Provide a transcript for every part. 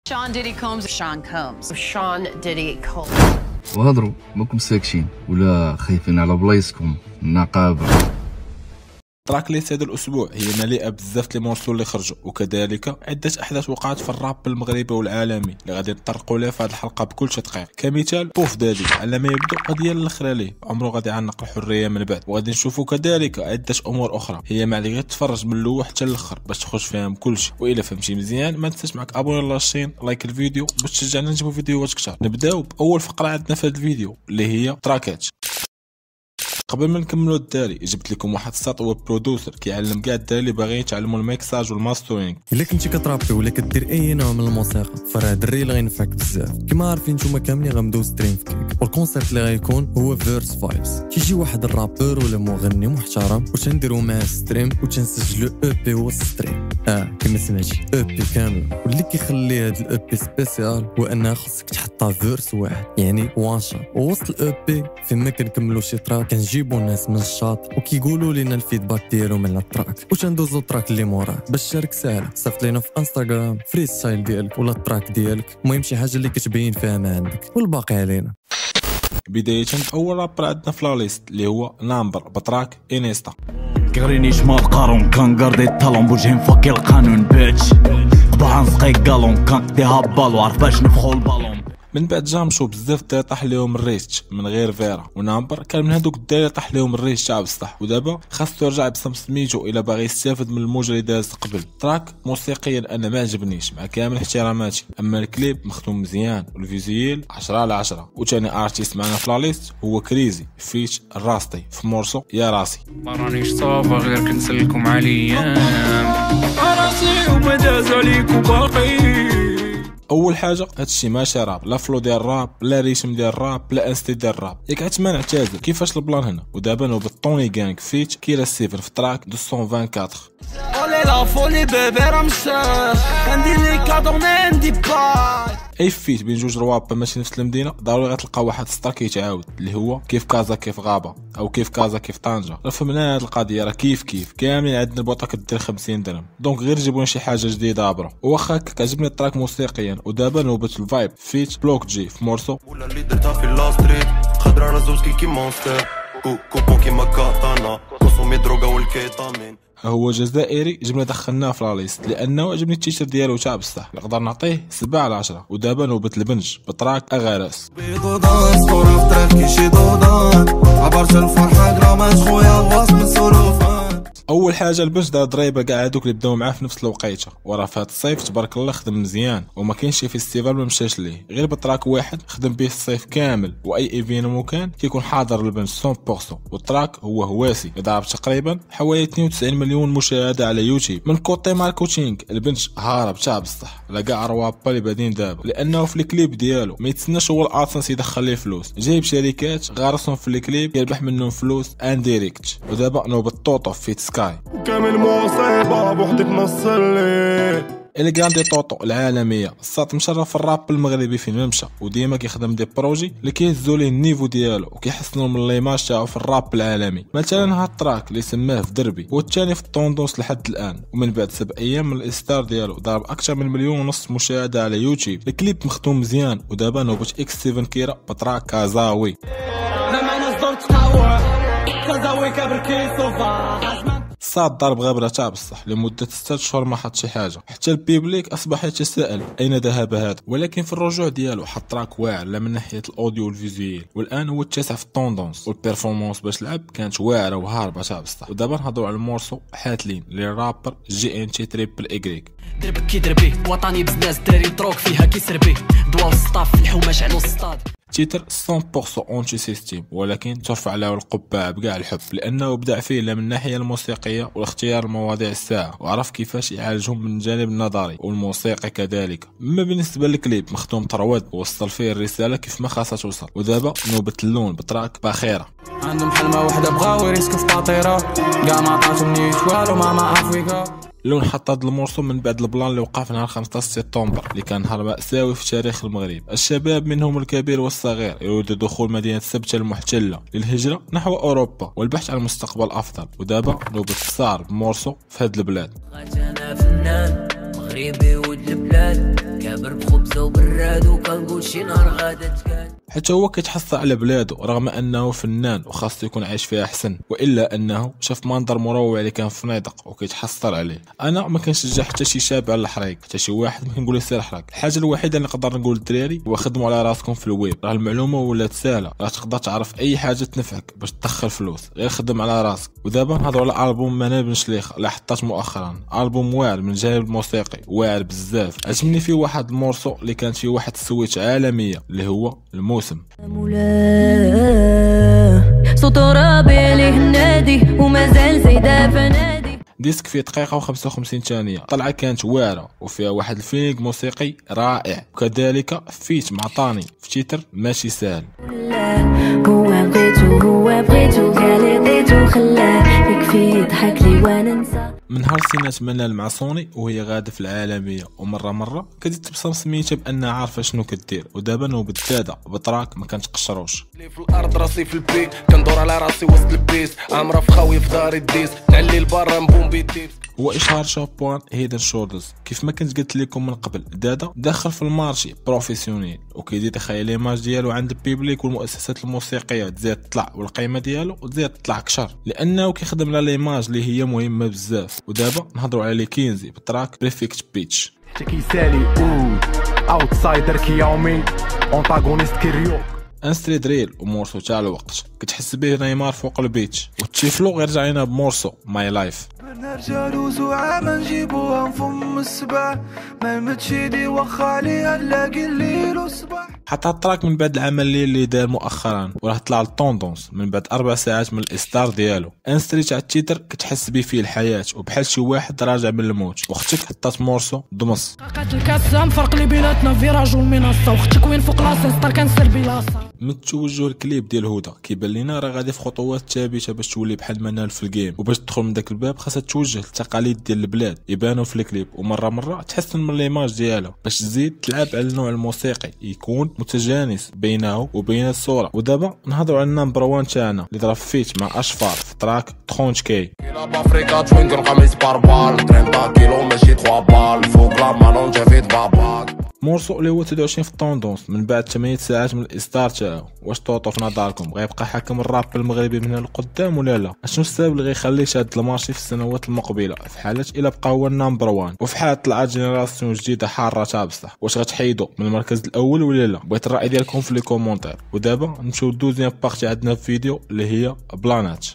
Sean Diddy Combs. Sean Combs. Sean Diddy Combs. وهضروا ماكم ساكتين ولا خايفين على بلايصكم النقابه. تراك ليست هذا الاسبوع هي مليئه بزاف لي مورسو اللي خرجوا، وكذلك عده احداث وقعت في الراب المغربي والعالمي اللي غادي نطرقوا لها في هذه الحلقه بكل تدقيق. كمثال بوف دادي على ما يبدو قضيه الاخر عليه عمره غادي يعنق الحريه من بعد، وغادي نشوفوا كذلك عده امور اخرى هي ما عليك غير تفرج من الاول حتى الاخر باش تخش فيهم كلشي. والا فهمتي مزيان ما تنساش معك ابوني للشين، لايك الفيديو باش تشجعنا نجيبوا فيديوهات كثر. نبداو باول فقره عندنا في هذا الفيديو اللي هي تراكات. قبل ما نكملوا الداري جبت لكم واحد السطوه برودوسر كيعلم كاع الداري اللي باغيين يتعلموا الميكساج والماسترينغ. الا كنتي كترابي ولا كدير اي نوع من الموسيقى فراه الدري اللي غينفعك بزاف. كما عارفين نتوما كاملين غندوزو ستريم في كيك، والكونسيبت اللي غيكون هو فيرس فايبس. كيجي واحد الرابور ولا مغني محترم وتنديرو معاه ستريم وتنسجلو او بي هو ستريم كما سمعتي او بي كامل. واللي كيخلي هاد الاو بي سبيسيال هو انها خصك تحطها فيرس واحد يعني وان شوت. ووسط الاو بي فيما كنكملوا شي تراك كنجيبوا الناس من الشاط وكيقولوا لنا الفيدباك ديالهم من التراك وتندوزو التراك اللي موراه. باش تشارك ساهله صيفط لينا في انستغرام فري ستايل ديالك ولا التراك ديالك، المهم شي حاجه اللي كتبين فيها ما عندك والباقي علينا. بداية اول رابر عندنا في لا ليست اللي هو نامبر بتراك انيستا. كغريني شمال قارون كنقاردي الطالون بوجهي نفكي القانون بيتش طبعا نسقي كالون كنقضيها بالو عارف باش نفخو البالون. من بعد جامشو بزاف الدراري طاح ليهم الريش من غير فيرا، ونامبر كان من هذوك الدراري طاح ليهم الريش تاع بصح، ودابا خاصو يرجع بصم سميتو الا باغي يستافد من الموجه اللي داز قبل. تراك موسيقيا انا ما عجبنيش مع كامل احتراماتي، اما الكليب مخدوم مزيان والفيزيوال 10 على 10. وثاني ارتيست معنا في لا ليست هو كريزي فيت الراستي في مورسو يا راسي. ما رانيش صافا غير كنسلكم عليا راسي وما داز عليكم باقي. اول حاجه هادشي ماشي راب، لا فلو ديال الراب لا ريشم ديال الراب لا انستي ديال الراب. ياك عتمان اعتذر كيفاش البلان هنا. ودابا نوبه طوني غانغ فيت كيرا سيفن في تراك 224. اي فيت بين جوج روابا ماشي نفس المدينه ضروري غتلقى واحد السطر كيتعاود اللي هو كيف كازا كيف غابه او كيف كازا كيف طنجه. راه فهمنا هاد القضيه راه كيف كاملين عندنا البوطه كدير 50 درهم، دونك غير جيبوا شي حاجه جديده برو. واخا كعجبني التراك موسيقيا. ودابا نوبه الفايب فيت بلوك جي في مورسو ولا اللي درتها في لاستريت خضرا رازوسكي كي مونستر كوبون كيما كاتانا كونسومي دروغا والكيتامين. هو جزائري جبنا دخلناه في لا ليست لانه عجبني التيشيرت ديالو تاع بصح نقدر نعطيه 7 على 10. ودابا نوبه البنج بتراك اغارس. اول حاجه البنج دار ضريبه كاع هذوك اللي بداو معاه في نفس الوقيته، وراه في هذا الصيف تبارك الله خدم مزيان وما كاينش شي فيستيفال ما مشاش ليه غير بتراك واحد خدم به الصيف كامل، واي ايفينمون كان كيكون حاضر البنج 100%. والتراك هو هواسي ضارب تقريبا حوالي 92 مليون مشاهده على يوتيوب. من كوتي ماركتينغ البنج هارب تاع بصح لا كاع روابا اللي بادين دابا، لانه في الكليب ديالو ما يتسناش هو الادسنس يدخل ليه فلوس، جايب شركات غارسهم في الكليب يربح منهم فلوس انديريكت. ودابا نوبه طوطو في سكاي كامل مصيبة بوحدك نصلي الجراندي طوطو العالميه. الساط مشرف في الراب المغربي فين ما مشى، وديما كيخدم دي بروجي اللي كيهزوا ليه النيفو ديالو وكيحسنوا من ليماج تاعو في الراب العالمي. مثلا هاد التراك اللي سماه في دربي هو الثاني في الطوندونس لحد الان، ومن بعد 7 ايام من الاصدار ديالو ضرب اكثر من 1.5 مليون مشاهده على يوتيوب. الكليب مخدوم مزيان. ودابا نوبه اكس 7 كيرا بتراك كازاوي. صاد ضرب غابره تاع بصح لمده 6 شهور ما حط شي حاجه، حتى البيبليك اصبح يتساءل اين ذهب هذا. ولكن في الرجوع ديالو حط تراك واعر لا من ناحيه الاوديو والفيزيوال، والان هو التاسع في الطوندونس. والبيرفورمانس باش لعب كانت واعره وهاربه تاع بصح. ودابا نهضروا على المورسو حاتلين للرابر جي ان تي تريبل ايكريك. دربك كيدربي وطني بزاف داري دروك فيها كيسربي دوا السطاف الحومه شعلو السطاد. تيتر 100% اونتي سيستيم، ولكن ترفع له القبعه بكاع الحب لانه ابدع فيه لا من الناحيه الموسيقيه والاختيار المواضيع الساعه، وعرف كيفاش يعالجهم من الجانب النظري والموسيقي كذلك. اما بالنسبه للكليب مخدوم ترواد ووصل فيه الرساله كيف ما خاصها توصل. ودابا نوبه اللون بتراك باخيره. عندهم حلمه وحده بغاو يريسكو في باطيره كاع ما عطاتهمنيش والو ماما افريكا. لون حط هاد المورسو من بعد البلان اللي وقع في نهار 15 سبتمبر اللي كان نهار مأساوي في تاريخ المغرب. الشباب منهم الكبير والصغير يريدوا دخول مدينة سبتة المحتلة للهجرة نحو أوروبا والبحث عن مستقبل أفضل. ودابا نوبة صار بمورسو في هاد البلاد. أنا فنان مغربي ولد البلاد كابر بخط الجو براد وكنقول شي نهار غادا تكاد. حتى هو كيتحصى على بلادو رغم انه فنان وخاصو يكون عايش فيها احسن، والا انه شاف منظر مروع اللي كان في نيدق وكيتحسر عليه. انا ما كنشجع حتى شي شاب على الحريق، حتى شي واحد ما كنقول له سير حرق. الحاجه الوحيده اللي نقدر نقول للدراري هو خدموا على راسكم في الويب، راه المعلومه ولات سهله، راه تقدر تعرف اي حاجه تنفعك باش تدخل فلوس، غير خدم على راسك. ودابا نهضروا على البوم منال بن شليخ اللي حطات مؤخرا، البوم واعر من الجانب الموسيقي، واعر بزاف. عجبني فيه واحد المورسو اللي كانت فيه واحد السويت عالميه اللي هو الموسم. صوتو رابع ليه النادي ومازال زايده فنادي. ديسك فيه دقيقة و55 ثانية، طلعة كانت واعرة وفيها واحد الفيلينغ موسيقي رائع، وكذلك فيت مع طاني في تيتر ماشي سهل. هو بغيتو قال عطيتو خلاه يكفي يضحك لي وانا نسى. من نهار سينات منال مع سوني وهي غاده في العالميه، ومره كتزيد تبصم سميتها بانها عارفه شنو كدير، ودابا نوبه دادا بطراك ما كنتقشروش. في الارض راسي في البيت كندور على راسي وسط البيس، عامره في خاوي في داري الديس نعلي لبرا نبوم بيديس. هو اشهار شابوان هيدن شولدرز. كيف ما كنت قلت لكم من قبل، دادا داخل في المارشي بروفيسيونيل وكيزيد يخيل ليماج ديالو عند البيبليك والمؤسسات الموسيقيه تزيد تطلع، والقيمه ديالو تزيد تطلع كشر، لانه كيخدم على ليماج اللي هي مهمه بزاف. ودابا نهضروا على كينزي بتراك بريفكت بيتش. حتى كيسالي اوتسايدر كيومين اونتاغونيست كيريو انستري دريل ومورسو تاع الوقت كتحس به نيمار فوق البيتش، وتشيفلو غير رجعينا بمورسو ماي لايف. نرجعلو زعامة نجيبوها نفم السبع، ما متشيدي واخا ليها نلاقي الليل والصباح. حتى التراك من بعد العمل اللي دار مؤخرا وراه طلع الطوندونس من بعد 4 ساعات من الاصدار ديالو. انستري تاع التيتر كتحس به فيه الحياه وبحال شي واحد راجع من الموت، واختك حطات مورسو دمص. قات الكاسام فرق اللي بيناتنا فيراج والمنصه، واختك وين فوق لاسنستر كنسر بلاصه. من توجه الكليب ديال هدى كيبان لينا راه غادي في خطوات ثابته باش تولي بحال منال في الجيم، وباش تدخل من داك الباب خاصها توجه للتقاليد ديال البلاد يبانوا في الكليب، ومره تحسن من ليماج ديالها باش تزيد تلعب على النوع الموسيقي يكون متجانس بينه وبين الصوره. ودابا نهضروا على النمبر 1 تاعنا اللي ضرب فيت مع اشفار في تراك 30 كي. مورسو اللي هو 23 في الطوندونس من بعد 8 ساعات من الاصدار تاعو. واش طوطو في نظركم غيبقى حاكم الراب المغربي من هنا لقدام ولا لا؟ اشنو السبب اللي غيخليه شاد المارشي في السنوات المقبله في حاله الا بقى هو النمبر 1، وفي حاله طلعت جينيراسيون جديده حاره تاع بصح واش غتحيدوا من المركز الاول ولا لا؟ بغيت الراي ديالكم في لي كومونتير. ودابا نمشيو لدوزيام بارتي عندنا في فيديو اللي هي بلانات.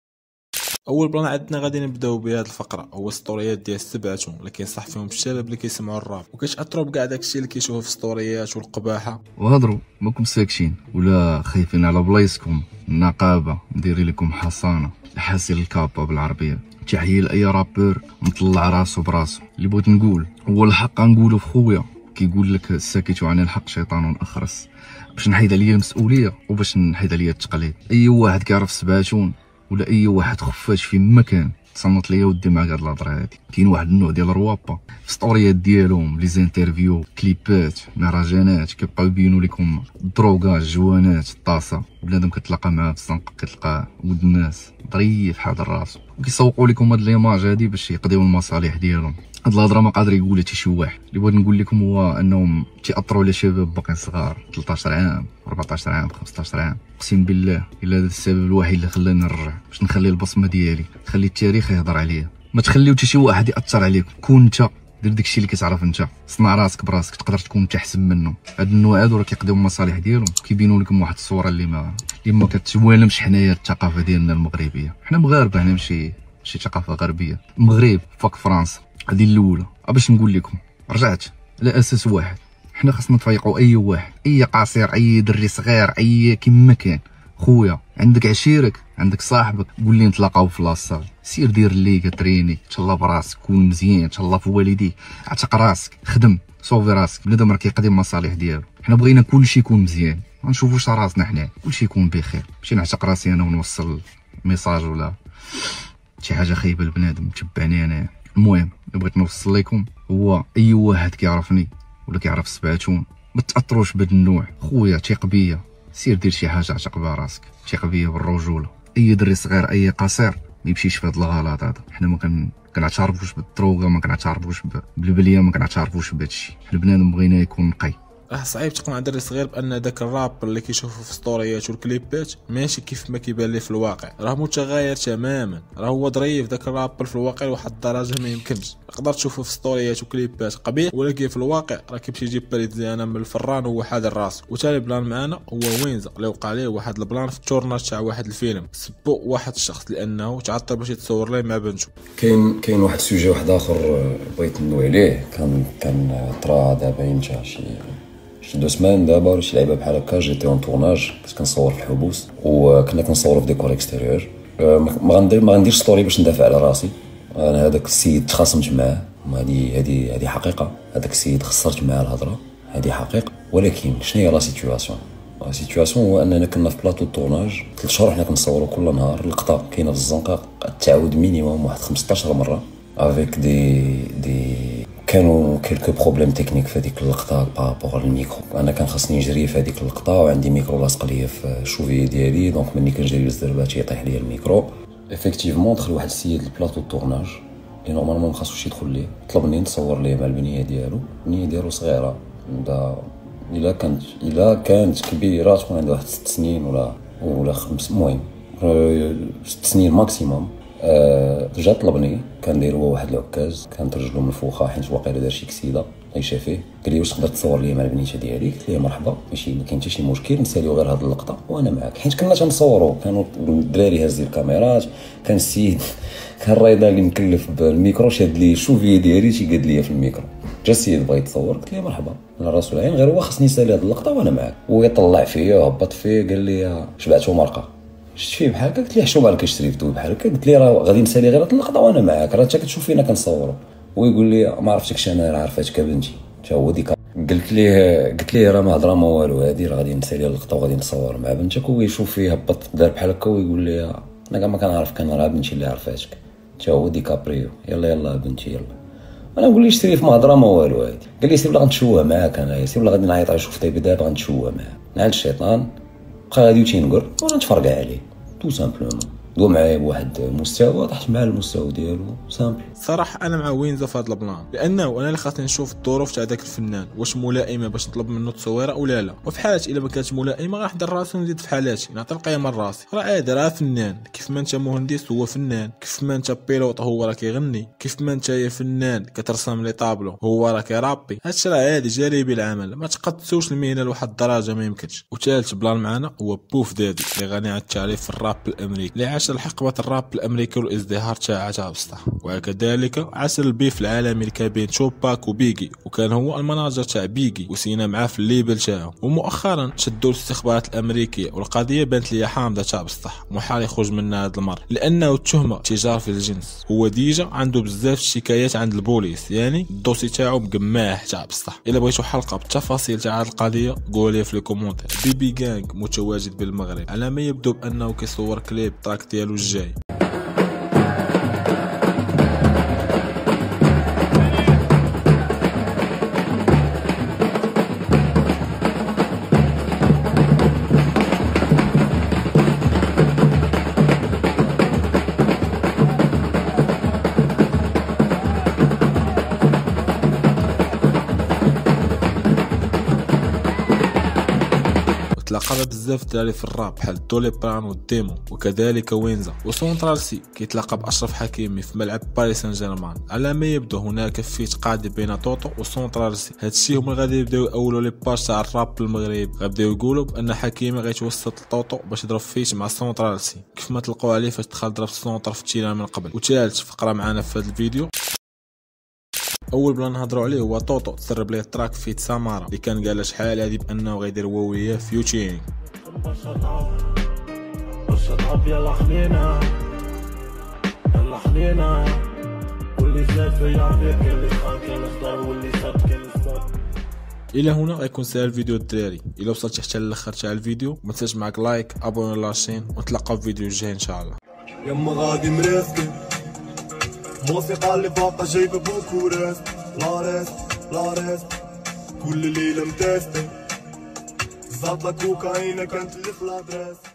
اول بلان عندنا غادي نبداو بهاد الفقره هو ستوريات ديال سبعتهم اللي كينصح فيهم الشباب اللي كيسمعوا الراب وكيتاثروا بكاع داكشي اللي كيشوفوا في ستوريات والقباحه. وهضروا ماكم ساكشين ولا خايفين على بلايصكم، النقابه مديرين لكم حصانه الحاسيل الكابا بالعربيه. تحيه لاي رابور مطلع راسو براسو. اللي بغيت نقول هو الحق نقولو في خويا كيقول لك الساكت عن الحق شيطان اخرس، باش نحيد عليا المسؤوليه وباش نحيد عليا التقليد. اي واحد كيعرف سبعتون ولا اي واحد خفاش في مكان تصنت ليا ودي مع هاد الهضره هادي. كاين واحد النوع ديال الروابا في ستوريات ديالهم، لي زانترفيو، كليبات، مهرجانات كيبقاو يبينوا لكم الدروغا، الجوانات، الطاسه، بنادم كتلاقى معاه في الزنقه كتلقى ود الناس ظريف حاضر راسو، وكيسوقوا لكم هاد ليماج هادي باش يقضيو المصالح ديالهم. هاد الهضره ما قادر يقولها حتى شي واحد. اللي بغيت نقول لكم هو انهم تيأثروا على شباب باقيين صغار 13 عام 14 عام 15 عام. اقسم بالله الا هذا السبب الوحيد اللي خلاني نرجع باش نخلي البصمه ديالي، نخلي التاريخ يهضر عليا. ما تخليو حتى شي واحد ياثر عليك، كون انت، دير داكشي اللي كتعرف انت، صنع راسك براسك، تقدر تكون انت احسن منهم. هاد النوع هادو راه كيقضيو المصالح ديالهم، كيبينوا لكم واحد الصوره اللي ما كتوالمش حنايا الثقافه ديالنا المغربيه. حنا مغاربه، حنا ماشي ثقافه غربيه. المغرب فوق فرنسا، هذه الاولى. باش نقول لكم رجعت على اساس واحد، حنا خاصنا نفيقوا اي واحد، اي قصير، اي دري صغير، اي كيما كان. خويا عندك عشيرك، عندك صاحبك، قول لي نتلاقاو في لاصال، سير دير الليغا، تريني، تهلا براسك، كون مزيان، تهلا في والديك، اعتق راسك، خدم، صوفي راسك. بنادم راه كيقضي المصالح ديالو. حنا بغينا كلشي يكون مزيان، ما نشوفوش راسنا حنا، كلشي يكون بخير. ماشي نعتق راسي انا ونوصل ميساج ولا شي حاجه خايبه لبنادم تبعني انايا. المهم اللي بغيت نوصل لكم هو اي واحد كيعرفني ولا كيعرف سبعتون ما تاثروش بهذا النوع. خويا ثيق بيا، سير دير شي حاجه عتق بها راسك، ثيق بيا بالرجوله. اي دري صغير، اي قصير ما يمشيش في هذا الغلط هذا. حنا كنعترفوش بالدروغه، ما كنعترفوش بالبليه، ما كنعترفوش بهادشي. حنا بنادم بغينا يكون نقي. راه صعيب تقنع دري صغير بان داك الرابر اللي كيشوفو في ستوريات والكليبات ماشي كيف ما كيبان ليه في الواقع، راه متغير تماما. راه هو ظريف داك الرابر في الواقع لواحد الدرجه ما يمكنش. تقدر تشوفو في ستوريات وكليبات قبيح، ولكن في الواقع راه كيمشي يجيب بريزيانا من الفران وهو حاضر راسو. وثاني بلان معانا هو وينزا اللي وقع ليه واحد البلان في التورناج تاع واحد الفيلم، سبو واحد الشخص لانه تعطل باش يتصور ليه مع بنته. كاين واحد السوجي واحد اخر بغيت نوي عليه، كان طرا دابا يمشى شي 2 سمان دابا ولا شي لعيبه بحال هكا. جيتي اون تورناج كنت كنصور في الحبوس وكنا كنصوروا في ديكور اكستيريور. ما غنديرش ستوري باش ندافع على راسي. انا هذاك السيد تخاصمت معاه، هذه حقيقه. هذاك السيد خسرت معاه الهضره، هذه حقيقه. ولكن شنو هي لا سيتوياسيون؟ لا سيتوياسيون هو اننا كنا في بلاطو التورناج 3 شهور حنا كنصوروا كل نهار. اللقطه كاينه في الزنقه تعاود مينيموم واحد 15 مره افيك دي كانوا كيلكو بروبليم تكنيك في هذيك اللقطه بارابور الميكرو. انا كان خاصني نجري في هذيك اللقطه وعندي ميكرو لاصق ليا في الشوفيه ديالي، دونك ملي كنجري بزاف يطيح ليا الميكرو. افيكتيفمون دخل واحد السيد لبلاطو التورناج اللي نورمالمون ما خاصوش يدخل ليه، طلبني نصور ليه مع البنيه ديالو صغيره. الا كانت كبيره تكون عندها واحد 6 سنين ولا 5، المهم 6 سنين ماكسيموم. جا طلبني، كندير هو واحد العكاز كانت رجلو منفوخه حيت واقيلا دار شي كسيده الله يشافيه. قال لي واش تقدر تصور لي مع البنيته ديالي؟ قلت ليه مرحبا، ماشي ما كاين حتى شي مشكل، نساليو غير هاد اللقطه وانا معاك. حيت كنا تنصوروا، كانوا الدراري هازين الكاميرات، كان السيد كان الرايده اللي مكلف بالميكرو شاد لي الشوفيه ديالي تيقاد لي في الميكرو. جا السيد بغا يتصور، قلت ليه مرحبا على راس العين، غير هو خصني نسالي هاد اللقطه وانا معاك. ويطلع فيا وهبط فيه، قال لي شبعتو مرقه شفت فيه بحال هكا. قلت ليه حشوم عليك كشري فتو بحال هكا. قلت ليه راه غادي نسالي غير هاد اللقطه وانا معاك، راه انت كتشوف فينا كنصوروا. ويقول لي ما عرفتكش انا عرفتك بنتي. حتى هو ديك قلت ليه راه ما هضره ما والو، هادي راه غادي نسالي اللقطه وغادي نصور مع بنتك. ويشوف فيه هبط دار بحال هكا ويقول لي انا كاع ما كنعرفك، انا راه بنتي اللي عرفتك. حتى هو ديكابريو، يلا بنتي يلا. انا نقول ليه شري في ما هضره ما والو هادي. قال لي سير بلا غنتشوه معاك، انا سير بلا غادي نعيط على شوف طيب دابا غنتشوه معاه. نعل الشيطان بقى غادي تينقر وانا نتفرقع عليه تو سامبلومون. دو معايا بواحد المستوى طحت مع المستوى ديالو سامبل. صراحه انا مع وينزا في هذا البلان، لانه انا اللي خاصني نشوف الظروف تاع داك الفنان واش ملائمه باش نطلب منه تصويره ولا لا. وفي حالات الا ما كانتش ملائمه غنحضر ندير راسي ونزيد في حالاتي، نعطي القيمه لراسي. راه عادي، راه فنان كيف ما انت مهندس هو فنان، كيف ما انت بيلوط هو راه كيغني، كيف ما انت يا فنان كترسم لي طابلو هو راه كيرابي. هادشي راه عادي جانبي العمل، ما تقدسوش المهنه لواحد الدرجه ما يمكنش. وثالث بلان معنا هو بوف دادي اللي غني عن التعريف في الراب الامريكي، اللي عاش الحقبه الراب الامريكي والازدهار تاعها بسطح. وكذلك عاش البيف العالمي اللي كان بين توباك وبيجي، وكان هو المناجر تاع بيجي وسينا معاه في الليبل تاعو. ومؤخرا شدوا الاستخبارات الامريكيه والقضيه بانت لي حامضه تاع بسطح، محال يخرج منها هذا المره لانه التهمه تجار في الجنس. هو ديجا عنده بزاف الشكايات عند البوليس، يعني الدوسي تاعو مقماح تاع بسطح. الا بغيتوا حلقه بالتفاصيل تاع هذه القضيه قولوا لي في الكومونتير. بيبي غانغ متواجد بالمغرب على ما يبدو بانه كيصور كليب تراك ديالو الجاي. تلاقى بزاف الدراري في الراب بحال دولي بران والديمو وكذلك وينزا وسونترال سي كيتلاقى باشرف حكيمي في ملعب باريس سان جيرمان. على ما يبدو هناك فيت قادم بين طوطو وسونترال سي. هادشي هما غادي يبداو يأولوا لي باج تاع الراب بالمغرب، غيبداو يقولوا بان حكيمي غيتوسط لطوطو باش يضرب فيت مع سونترال سي كيف ما تلقوا عليه فاش دخل ضرب السونتر في التيران من قبل. وثالث فقره معنا في هذا الفيديو، اول بلا نهضروا عليه هو طوطو تسرب ليه التراك فيت سامارا اللي كان قال شحال هادي بانه غيدير هو وياه فيوتشينغ. يلا خلينا واللي زاد فيا فيك اللي خان كان اخضر واللي صاد كان صاد. الى هنا غيكون ساهل الفيديو الدراري. الى وصلت حتى للاخر تاع الفيديو ما تنساش معاك لايك ابوني لاشين ونتلاقاو في الفيديو الجاي ان شاء الله. يما غادي مرافقين موسيقى اللي فاقة جايبة بوكو ريست لا ريست كل ليلة متاستين زاطلة كوكاينة كانت اللي في لادريس.